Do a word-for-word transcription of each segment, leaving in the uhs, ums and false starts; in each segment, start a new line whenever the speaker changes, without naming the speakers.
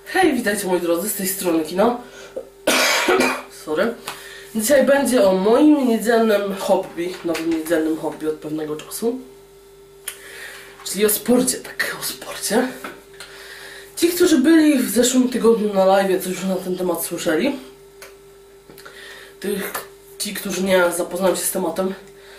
Hej, witajcie moi drodzy, z tej strony Kino. Sorry. Dzisiaj będzie o moim niedzielnym hobby, nowym niedzielnym hobby od pewnego czasu. Czyli o sporcie, tak, o sporcie. Ci, którzy byli w zeszłym tygodniu na live, coś już na ten temat słyszeli. Tych, ci, którzy nie zapoznają się z tematem.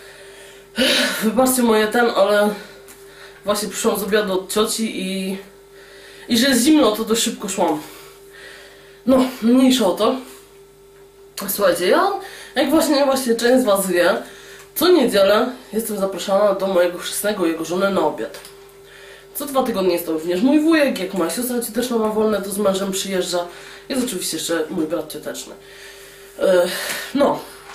Wybaczcie moje ten, ale właśnie przyszłam z obiadu od cioci i... I że jest zimno, to dość szybko szłam. No, mniejsza o to. Słuchajcie, ja, jak właśnie, właśnie część z was wie, co niedzielę jestem zapraszana do mojego chrzestnego i jego żony na obiad. Co dwa tygodnie jest to również mój wujek, jak moja siostra cioteczna ma wolne, to z mężem przyjeżdża. Jest oczywiście jeszcze mój brat cioteczny. Yy, no.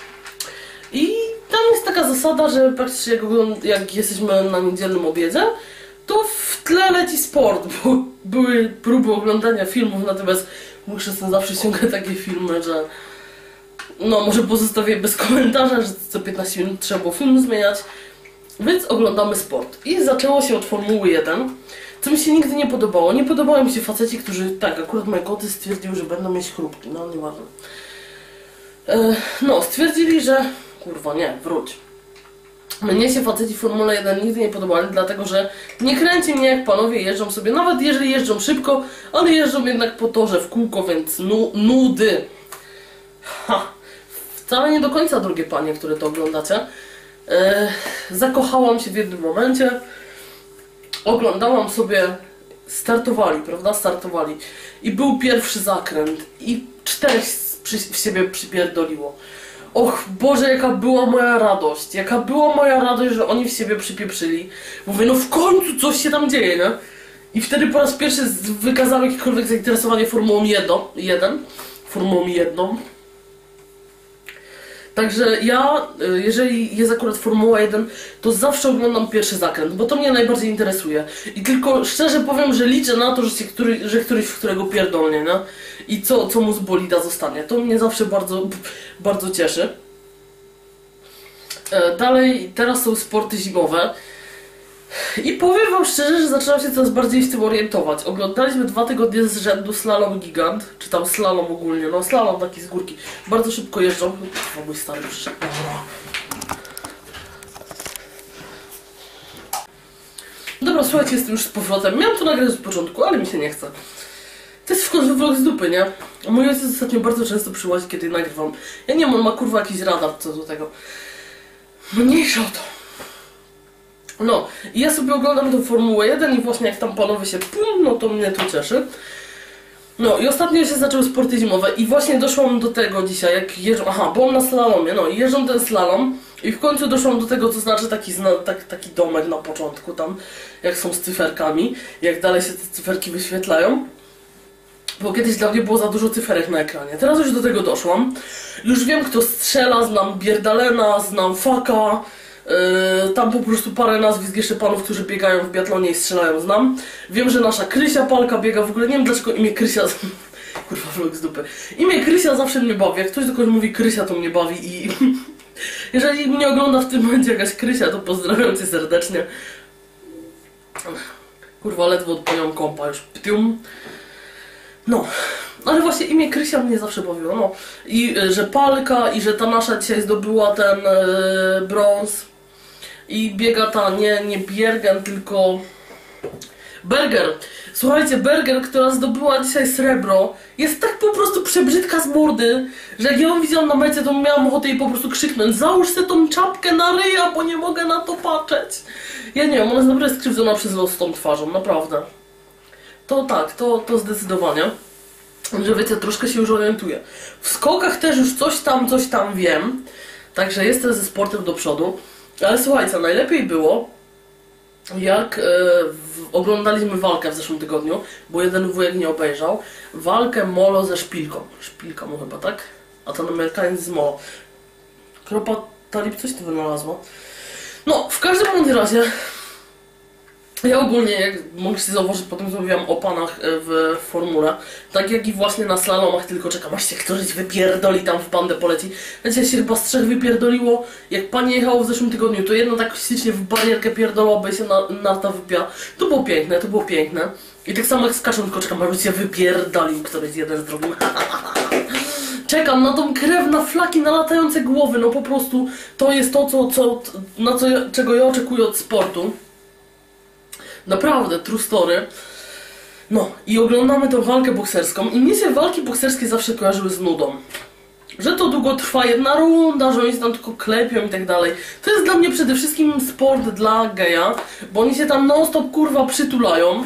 I tam jest taka zasada, że praktycznie jak, jak jesteśmy na niedzielnym obiedzie, to w tle leci sport, bo były próby oglądania filmów, natomiast mój chrzestny zawsze ściąga takie filmy, że no może pozostawię bez komentarza, że co piętnaście minut trzeba było film zmieniać, więc oglądamy sport. I zaczęło się od Formuły jeden, co mi się nigdy nie podobało. Nie podobały mi się faceci, którzy, tak, akurat moje koty stwierdziły, że będą mieć chrupki, no nieważne. E, no, stwierdzili, że kurwa nie, wróć. Mnie się faceci w Formule jeden nigdy nie podobali, dlatego że nie kręci mnie jak panowie jeżdżą sobie, nawet jeżeli jeżdżą szybko, ale jeżdżą jednak po torze w kółko, więc nu nudy. Ha. Wcale nie do końca, drogie panie, które to oglądacie. Eee, zakochałam się w jednym momencie. Oglądałam sobie, startowali, prawda, startowali. I był pierwszy zakręt i czterech przy, w siebie przypierdoliło. Och Boże, jaka była moja radość, jaka była moja radość, że oni w siebie przypieprzyli. Mówię, no w końcu coś się tam dzieje, nie? I wtedy po raz pierwszy wykazałem jakiekolwiek zainteresowanie Formułą jeden. Formułą jedną. Także ja, jeżeli jest akurat Formuła jeden, to zawsze oglądam pierwszy zakręt, bo to mnie najbardziej interesuje. I tylko szczerze powiem, że liczę na to, że, się który, że któryś w którego pierdolnie, nie? I co, co mu z bolida zostanie. To mnie zawsze bardzo, bardzo cieszy. Dalej, teraz są sporty zimowe. I powiem wam szczerze, że zaczynam się coraz bardziej w tym orientować. Oglądaliśmy dwa tygodnie z rzędu Slalom Gigant, czy tam slalom ogólnie, no slalom taki z górki. Bardzo szybko jeżdżą. O, mój stary przyszedł. Dobra, słuchajcie, jestem już z powrotem. Miałam to nagrać z początku, ale mi się nie chce. To jest w końcu vlog z dupy, nie? Mój ojciec ostatnio bardzo często przyłazi, kiedy nagrywam. Ja nie wiem, on ma kurwa jakiś radar co do tego. Mniejsza o to. No, i ja sobie oglądam tę Formułę jeden i właśnie jak tam panowie się pum, no to mnie to cieszy. No i ostatnio się zaczęły sporty zimowe i właśnie doszłam do tego dzisiaj, jak jeżdżą, aha, byłam na slalomie, no i jeżdżą ten slalom i w końcu doszłam do tego, co znaczy taki, tak, taki domek na początku tam, jak są z cyferkami, jak dalej się te cyferki wyświetlają. Bo kiedyś dla mnie było za dużo cyferek na ekranie. Teraz już do tego doszłam. Już wiem, kto strzela, znam Bierdalena, znam Faka. Yy, tam po prostu parę nazwisk jeszcze panów, którzy biegają w biatlonie i strzelają, znam. Wiem, że nasza Krysia Palka biega, w ogóle nie wiem dlaczego imię Krysia... Kurwa, vlog z dupy. Imię Krysia zawsze mnie bawi, jak ktoś do kogoś mówi Krysia, to mnie bawi i... Jeżeli mnie ogląda w tym momencie jakaś Krysia, to pozdrawiam cię serdecznie. Kurwa, ledwo odpaliłam kompa już. Ptium. No, ale właśnie imię Krysia mnie zawsze bawiło, no. I y, że Palka, i że ta nasza dzisiaj zdobyła ten y, brąz. I biega ta, nie, nie Biergen, tylko Berger. Słuchajcie, Berger, która zdobyła dzisiaj srebro, jest tak po prostu przebrzydka z mordy, że jak ja ją widziałam na mecie, to miałam ochotę jej po prostu krzyknąć: załóż sobie tą czapkę na ryja, bo nie mogę na to patrzeć. Ja nie wiem, ona jest naprawdę skrzywdzona przez los z tą twarzą, naprawdę. To tak, to, to zdecydowanie. Że wiecie, troszkę się już orientuję. W skokach też już coś tam, coś tam wiem. Także jestem ze sportem do przodu. Ale słuchajcie, najlepiej było, jak e, w, oglądaliśmy walkę w zeszłym tygodniu, bo jeden wujek nie obejrzał. Walkę Molo ze Szpilką. Szpilka mu chyba, tak? A ten Amerykanin z Molo. Kropa Talib coś tu wynalazło. No, w każdym bądź razie Ja ogólnie, jak mogliście zauważyć, potem co mówiłam o panach w formule, tak jak i właśnie na slalomach, tylko czekam aż się któryś wypierdoli tam w bandę poleci. Wiecie, się chyba z trzech wypierdoliło, jak panie jechało w zeszłym tygodniu, to jedna tak stycznie w barierkę pierdolała, by się na, narta wypiła. To było piękne, to było piękne. I tak samo jak z kaszą, tylko czekam aż się wypierdolił któryś jeden z drugim. Czekam na tą krew na flaki, na latające głowy, no po prostu to jest to, co, co, na co ja, czego ja oczekuję od sportu. Naprawdę, true story. No i oglądamy tę walkę bokserską i mnie się walki bokserskie zawsze kojarzyły z nudą. Że to długo trwa jedna runda, że oni się tam tylko klepią i tak dalej. To jest dla mnie przede wszystkim sport dla geja, bo oni się tam non stop kurwa przytulają.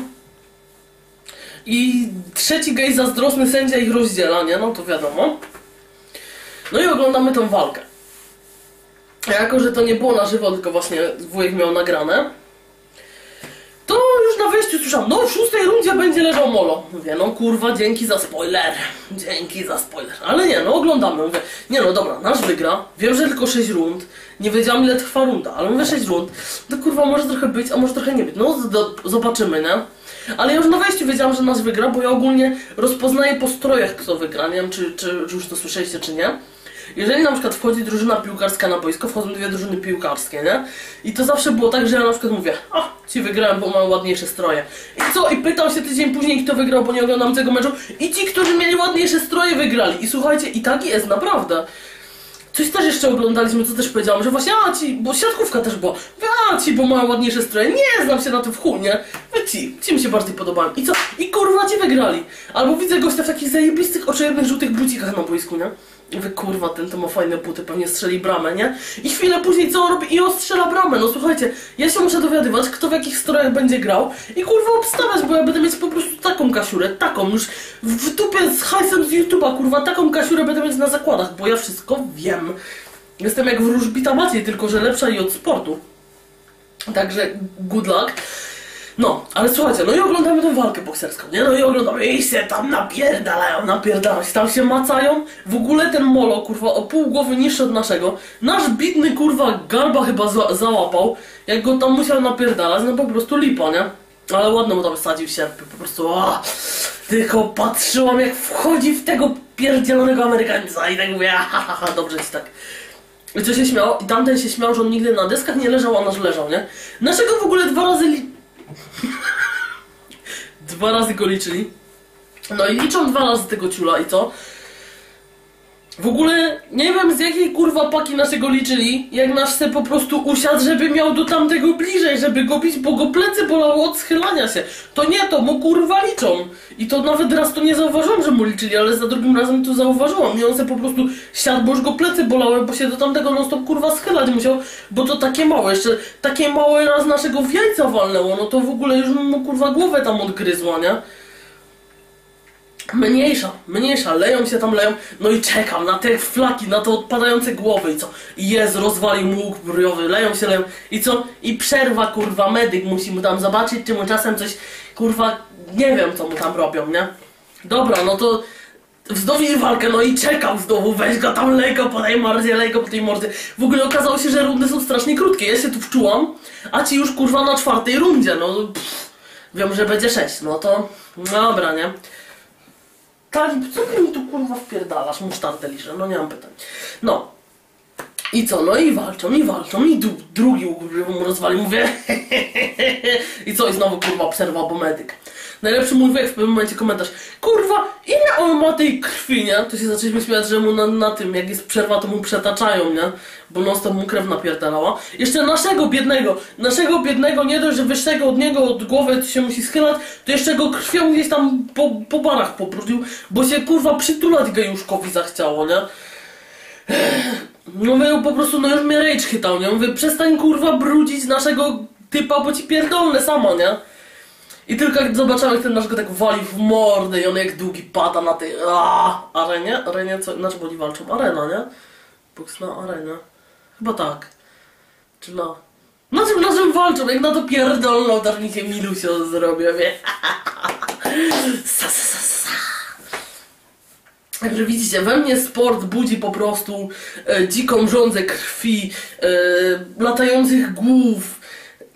I trzeci gej zazdrosny sędzia ich rozdziela, nie? No to wiadomo. No i oglądamy tą walkę. A jako, że to nie było na żywo, tylko właśnie wujek miał nagrane, to już na wejściu słyszałam, no w szóstej rundzie będzie leżał Molo. Mówię, no kurwa, dzięki za spoiler. Dzięki za spoiler. Ale nie, no oglądamy. Mówię, nie no dobra, nasz wygra. Wiem, że tylko sześć rund. Nie wiedziałam, ile trwa runda, ale mówię sześć rund. To kurwa może trochę być, a może trochę nie być. No do, zobaczymy, nie? Ale ja już na wejściu wiedziałam, że nasz wygra, bo ja ogólnie rozpoznaję po strojach, kto wygra. Nie wiem, czy, czy, czy już to słyszeliście, czy nie. Jeżeli na przykład wchodzi drużyna piłkarska na boisko, wchodzą dwie drużyny piłkarskie, nie? I to zawsze było tak, że ja na przykład mówię, a, ci wygrałem, bo mają ładniejsze stroje. I co? I pytam się tydzień później, kto wygrał, bo nie oglądam tego meczu. I ci, którzy mieli ładniejsze stroje, wygrali. I słuchajcie, i tak jest, naprawdę. Coś też jeszcze oglądaliśmy, co też powiedziałam, że właśnie, a ci, bo siatkówka też była. A ci, bo mają ładniejsze stroje. Nie znam się na tym w chuj, nie? Ci, ci mi się bardziej podobają. I co? I kurwa ci wygrali. Albo widzę gościa w takich zajebistych, oczojebnych, żółtych blucikach na boisku, nie? Wy kurwa, ten to ma fajne buty, pewnie strzeli bramę, nie? I chwilę później co on robi? I on strzela bramę. No słuchajcie, ja się muszę dowiadywać, kto w jakich strojach będzie grał i kurwa obstawiać, bo ja będę mieć po prostu taką kasiurę, taką już w dupie z hajsem z YouTube'a, kurwa, taką kasiurę będę mieć na zakładach, bo ja wszystko wiem. Jestem jak wróżbita Maciej, tylko że lepsza i od sportu. Także good luck. No, ale słuchajcie, no i oglądamy tę walkę bokserską, nie? No i oglądamy i się tam napierdalają, napierdalają się, tam się macają. W ogóle ten Molo, kurwa, o pół głowy niższy od naszego. Nasz bidny, kurwa, garba chyba za załapał. Jak go tam musiał napierdalać, no po prostu lipa, nie? Ale ładno mu tam wsadził sierpy, po prostu, o, tylko patrzyłam, jak wchodzi w tego pierdzielonego Amerykańca i tak mówię, ha, ha, ha, dobrze ci tak. I co się śmiało? I tamten się śmiał, że on nigdy na deskach nie leżał, a nasz leżał, nie? Naszego w ogóle dwa razy li... Dwa razy go liczyli. No i liczą dwa razy tego ciula i co? W ogóle nie wiem z jakiej kurwa paki naszego liczyli, jak nasz se po prostu usiadł, żeby miał do tamtego bliżej, żeby go bić, bo go plecy bolało od schylania się. To nie to, mu kurwa liczą. I to nawet raz to nie zauważyłam, że mu liczyli, ale za drugim razem to zauważyłam. I on se po prostu siadł, bo już go plecy bolały, bo się do tamtego non stop kurwa schylać musiał, bo to takie małe, jeszcze takie małe raz naszego w jajca walnęło, no to w ogóle już mu kurwa głowę tam odgryzła, nie? Mniejsza, mniejsza, leją się tam, leją. No i czekam na te flaki, na te odpadające głowy i co? I jest, rozwalił mu łuk brojowy, leją się, leją. I co? I przerwa, kurwa, medyk musi mu tam zobaczyć, czy mu czasem coś, kurwa, nie wiem co mu tam robią, nie? Dobra, no to wznowili walkę, no i czekam znowu, weź go tam, lej go po tej mordzie, lej go po tej mordzie. W ogóle okazało się, że rundy są strasznie krótkie, ja się tu wczułam, a ci już, kurwa, na czwartej rundzie, no pff, wiem, że będzie sześć, no to dobra, nie? Talib, co ty mi tu kurwa wpierdalasz? Musztardę liżę, no nie mam pytań. No. I co? No i walczą, i walczą, i drugi mu rozwalił, mówię i co? I znowu kurwa przerwa, bo medyk. Najlepszy mój wujek w pewnym momencie komentarz, kurwa, ile on ma tej krwi, nie? To się zaczęliśmy śmiać, że mu na, na tym, jak jest przerwa, to mu przetaczają, nie? Bo non stop mu krew napierdalała. Jeszcze naszego biednego, naszego biednego, nie dość, że wyższego od niego, od głowy się musi schylać, to jeszcze go krwią gdzieś tam po, po barach pobrudził, bo się kurwa przytulać gejuszkowi zachciało, nie? Mówię po prostu, no już mnie rage chytał, nie? Mówię, przestań kurwa brudzić naszego typa, bo ci pierdolne samo, nie? I tylko jak zobaczyłem, jak ten nasz go tak wali w mordę i on jak długi pada na tej aaa, arenie, arenie, co, na czym oni walczą? Arena, nie? Boks na arenie. Chyba tak. Czy na... Na czym, na czym walczą? Jak na to pierdolną, też mi się milusio zrobię, wie? Sa, sa, sa, sa. Także widzicie, we mnie sport budzi po prostu e, dziką żądzę krwi, e, latających głów.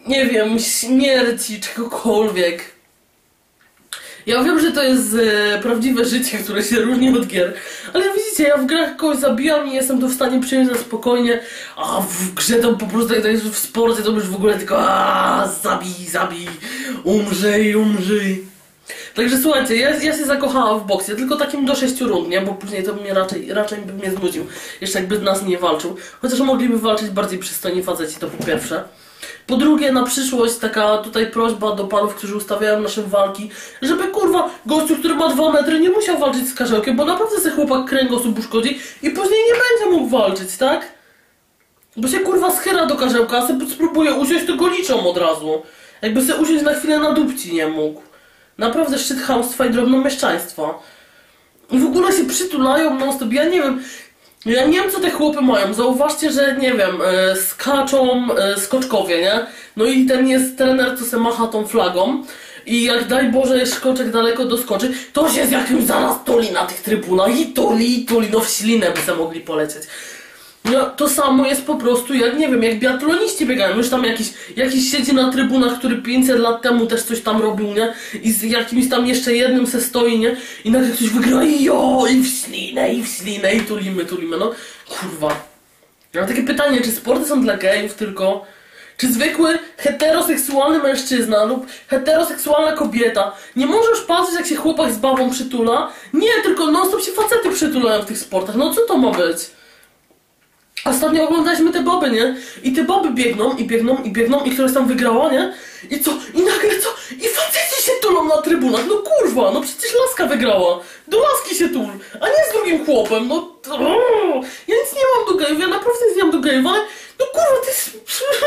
nie wiem, śmierci, czegokolwiek. Ja wiem, że to jest e, prawdziwe życie, które się różni od gier, ale widzicie, ja w grach kogoś zabijam i jestem to w stanie przyjąć na spokojnie, a w grze to po prostu, jak to jest w sporcie, to już w ogóle tylko aaa, zabij, zabij, umrzyj, umrzyj. Także słuchajcie, ja, ja się zakochałam w boksie, tylko takim do sześciu rund, nie? Bo później to mnie raczej, raczej by mnie znudził, jeszcze jakby z nas nie walczył. Chociaż mogliby walczyć bardziej przystojni faceci, to po pierwsze. Po drugie, na przyszłość taka tutaj prośba do panów, którzy ustawiają nasze walki, żeby kurwa gościu, który ma dwa metry, nie musiał walczyć z karzełkiem, bo naprawdę sobie chłopak kręgosłup uszkodzi i później nie będzie mógł walczyć, tak? Bo się kurwa schyra do karzełka, a sobie spróbuje usiąść, to go liczą od razu. Jakby sobie usiąść na chwilę na dupci nie mógł. Naprawdę szczyt chamstwa i drobnomieszczaństwa. I w ogóle się przytulają non stop. Ja nie wiem, ja nie wiem co te chłopy mają. Zauważcie, że nie wiem, e, skaczą e, skoczkowie, nie? No i ten jest trener, co se macha tą flagą. I jak daj Boże skoczek daleko doskoczy, to się z jakimś zaraz tuli na tych trybunach. I tuli, i tuli, no w ślinę by se mogli polecieć. No, to samo jest po prostu jak, nie wiem, jak biatloniści biegają. Już tam jakiś, jakiś siedzi na trybunach, który pięćset lat temu też coś tam robił, nie? I z jakimś tam jeszcze jednym se stoi, nie? I nagle ktoś wygra i jo, i w ślinę, i w ślinę, i tulimy, tulimy, no. Kurwa. Ja mam takie pytanie, czy sporty są dla gejów tylko? Czy zwykły heteroseksualny mężczyzna lub heteroseksualna kobieta nie może już patrzeć, jak się chłopak z babą przytula? Nie, tylko non stop się facety przytulają w tych sportach. No co to ma być? Ostatnio oglądaliśmy te boby, nie? I te boby biegną, i biegną, i biegną, i któraś tam wygrała, nie? I co? I nagle co? I faceci się tulą na trybunach, no kurwa, no przecież laska wygrała. Do laski się tul, a nie z drugim chłopem, no... O, ja nic nie mam do gejów, ja naprawdę nic nie mam do gejów, ale... No kurwa, to jest...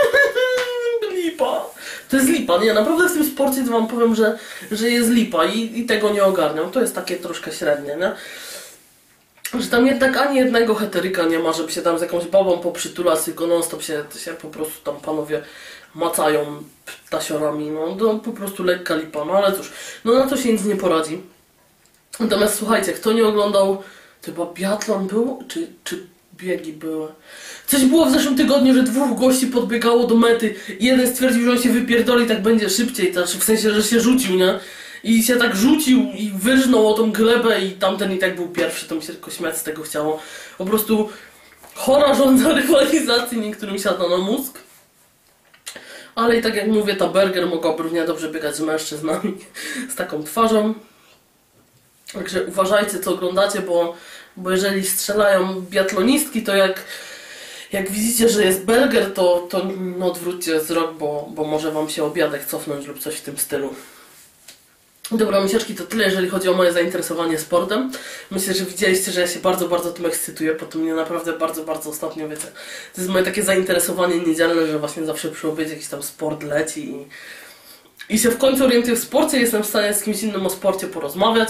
lipa. To jest lipa, nie? Naprawdę w tym sporcie to wam powiem, że, że jest lipa i, i tego nie ogarniam. To jest takie troszkę średnie, nie? Że tam jednak ani jednego heteryka nie ma, żeby się tam z jakąś babą poprzytulać, tylko non stop się, się po prostu tam panowie macają tasiorami, no to po prostu lekka lipa, no ale cóż, no na to się nic nie poradzi. Natomiast słuchajcie, kto nie oglądał, chyba biatlon był, czy, czy biegi były? Coś było w zeszłym tygodniu, że dwóch gości podbiegało do mety i jeden stwierdził, że on się wypierdoli i tak będzie szybciej, znaczy w sensie, że się rzucił, nie? I się tak rzucił i wyrżnął o tą glebę i tamten i tak był pierwszy, to mi się tylko śmiać z tego chciało. Po prostu chora żądza rywalizacji, niektórym siada na mózg. Ale i tak jak mówię, ta Berger mogłaby równie dobrze biegać z mężczyznami z taką twarzą. Także uważajcie, co oglądacie, bo, bo jeżeli strzelają biatlonistki, to jak, jak widzicie, że jest Berger, to, to no, odwróćcie wzrok, bo, bo może wam się obiadek cofnąć lub coś w tym stylu. Dobra, misiaczki, to tyle, jeżeli chodzi o moje zainteresowanie sportem. Myślę, że widzieliście, że ja się bardzo, bardzo tym ekscytuję, po to mnie naprawdę bardzo, bardzo ostatnio, wiecie. To jest moje takie zainteresowanie niedzielne, że właśnie zawsze przy obiedzie jakiś tam sport leci i, i się w końcu orientuję w sporcie, jestem w stanie z kimś innym o sporcie porozmawiać.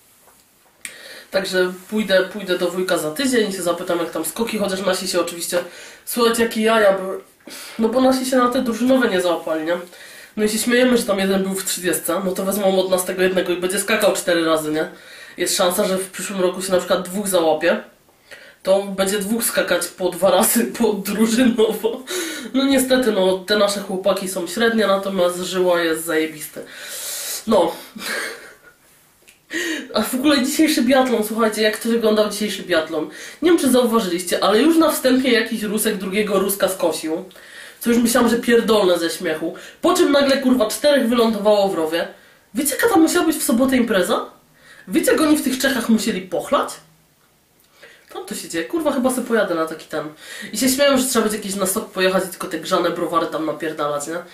Także pójdę, pójdę do wujka za tydzień i się zapytam, jak tam skoki, chociaż nasi się oczywiście, słuchajcie, jakie jaja były, no bo nasi się na te drużynowe nie załapali, nie? No i się śmiejemy, że tam jeden był w trzydziestce, no to wezmą od nas tego jednego i będzie skakał cztery razy, nie? Jest szansa, że w przyszłym roku się na przykład dwóch załapie, to będzie dwóch skakać po dwa razy po drużynowo. No niestety, no te nasze chłopaki są średnie, natomiast żyła jest zajebiste. No. A w ogóle dzisiejszy biatlon, słuchajcie, jak to wyglądał dzisiejszy biatlon? Nie wiem, czy zauważyliście, ale już na wstępie jakiś Rusek drugiego Ruska skosił. Co już myślałam, że pierdolne ze śmiechu. Po czym nagle, kurwa, czterech wylądowało w rowie. Wiecie, jaka tam musiała być w sobotę impreza? Wiecie, jak oni w tych Czechach musieli pochlać? Tam to się dzieje. Kurwa, chyba sobie pojadę na taki ten. I się śmieją, że trzeba być jakiś na sok pojechać i tylko te grzane browary tam napierdalać, nie?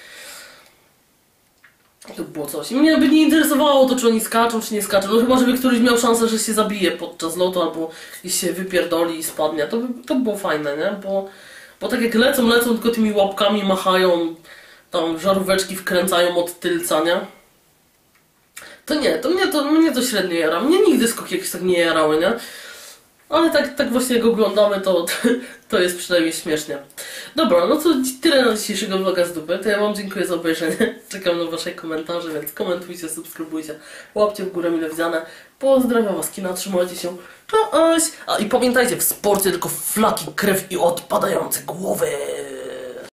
To było coś. I mnie by nie interesowało to, czy oni skaczą, czy nie skaczą. No chyba, żeby któryś miał szansę, że się zabije podczas lotu, albo jeśli się wypierdoli i spadnie. To by to było fajne, nie? Bo... Bo tak jak lecą, lecą, tylko tymi łapkami machają, tam żaróweczki wkręcają od tylca, nie? To nie, to mnie to, mnie to średnio jara. Mnie nigdy skoki jakieś tak nie jarały, nie? Ale tak, tak właśnie jak oglądamy, to, to jest przynajmniej śmiesznie. Dobra, no to tyle na dzisiejszego vloga z dupy. To ja wam dziękuję za obejrzenie. Czekam na wasze komentarze, więc komentujcie, subskrybujcie, łapcie w górę mile widziane. Pozdrawiam was, kina, trzymajcie się. Cześć! A i pamiętajcie, w sporcie tylko flaki, krew i odpadające głowy.